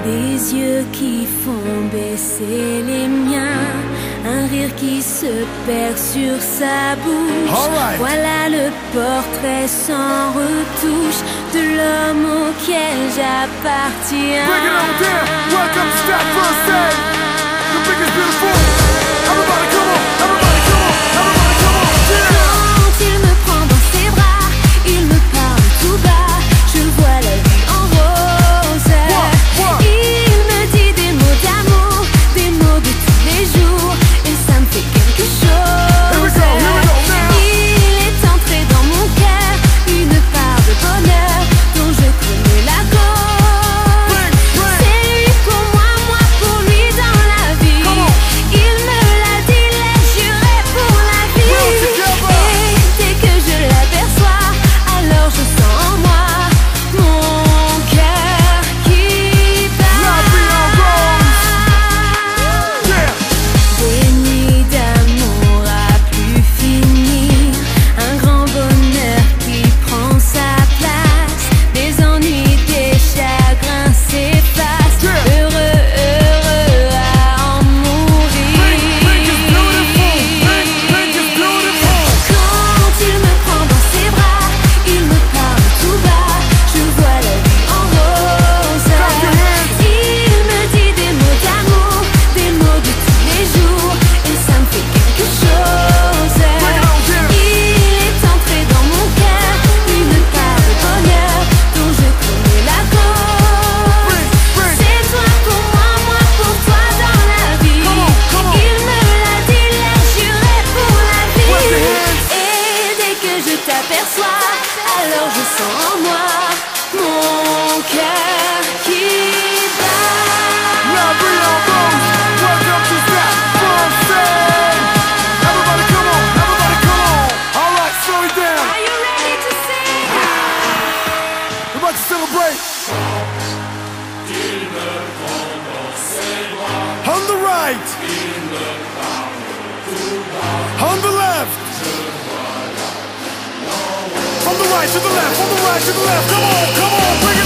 Des yeux qui font baisser les miens, un rire qui se perd sur sa bouche. Voilà le portrait sans retouche de l'homme auquel j'appartiens. Bring it on down. Welcome to Stop First Day. The biggest beautiful. Everybody come on, everybody come on, everybody come on, yeah. Quand il me prend dans ses bras, il me parle tout bas, je vois la vie en rose. Il me dit des mots d'amour, des mots de tous les jours, et ça me fait quelque chose. Il est entré dans mon cœur, une part de bonheur dont je connais la cause. C'est lui pour moi, moi pour lui dans la vie. Il me l'a dit, l'a juré pour la vie. Et dès que je l'aperçois, alors je sens en moi mon cœur qui bat. Des nuits d'amour à plus finir, un grand bonheur qui prend sa place, des ennuis, des chagrins s'effacent, heureux, heureux à en mourir. Quand il me prend dans ses bras, il me parle tout bas, je vois la vie en rose. Il me dit des mots d'amour, des mots de tous les jours, et ça me fait quelque chose. Il est entré dans mon cœur, une part de bonheur dont je connais la cause. C'est toi pour moi, moi pour toi dans la vie. Il me l'a dit, l'a juré pour la vie. Et dès que je t'aperçois, alors je sens en moi mon cœur qui bat. Welcome to Stop First Day. Everybody come on, everybody come on. All right, slow it down. Are you ready to sing? We're about to celebrate. On the right. On the left. From the right to the left, from the right to the left. Come on, bring it